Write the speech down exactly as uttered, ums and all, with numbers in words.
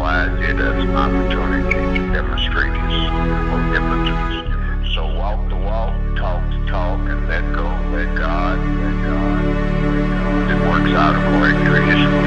utilize it as an opportunity to demonstrate his omnipotence. So walk the walk, talk the talk, and let go, let God, let God, let God. It works out according to his will.